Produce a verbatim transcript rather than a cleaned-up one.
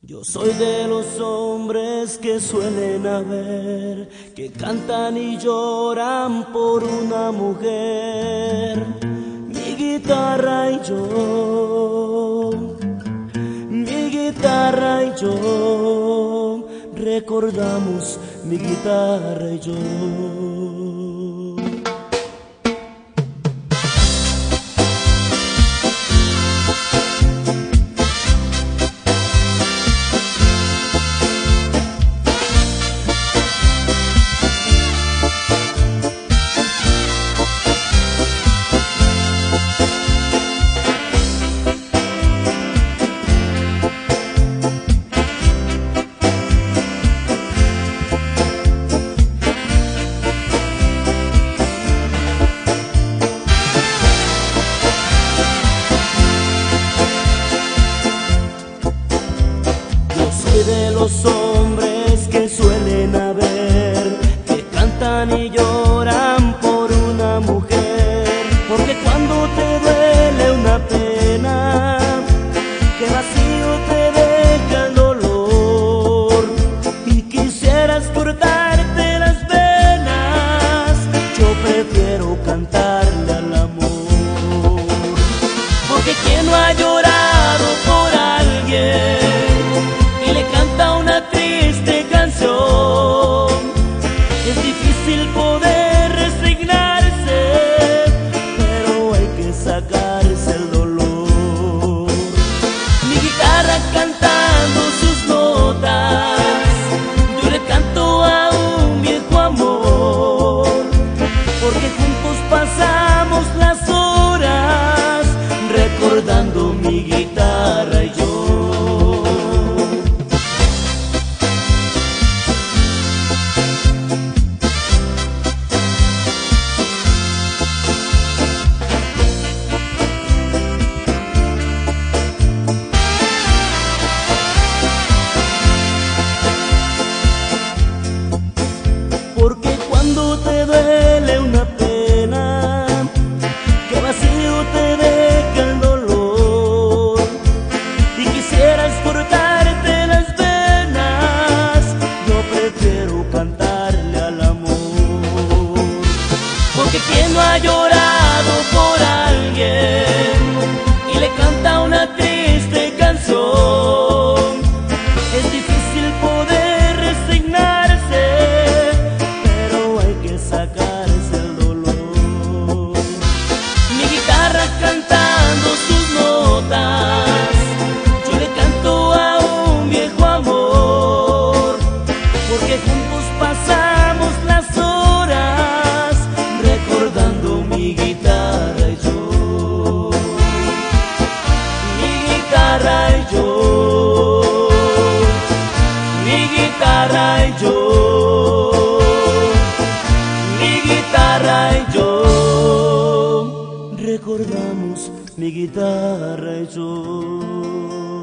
Yo soy de los hombres que suelen haber, que cantan y lloran por una mujer. Mi guitarra y yo, mi guitarra y yo, recordamos mi guitarra y yo. De los hombres que suelen haber, que cantan y lloran por una mujer, porque cuando te duele una pena, que vacío te deja el dolor y quisieras cortarte las venas, yo prefiero cantarle al amor, porque quien no ha llorado por alguien y le canta una triste canción, es difícil poder resignarse, pero hay que sacarse el dolor. Mi guitarra cantando sus notas, yo le canto a un viejo amor, porque juntos pasamos las horas recordando mi guitarra y yo. Porque cuando te duele una pena, que vacío te deja el dolor y quisieras cortarte las venas, yo prefiero cantarle al amor, porque quien no ha llorado por alguien y le canta una triste canción, es difícil poder resignarse, sacarse el dolor. Mi guitarra cantando sus notas, yo le canto a un viejo amor, porque juntos pasamos las horas recordando mi guitarra y yo. Mi guitarra y yo, mi guitarra y yo, mi guitarra y yo, recordamos mi guitarra y yo.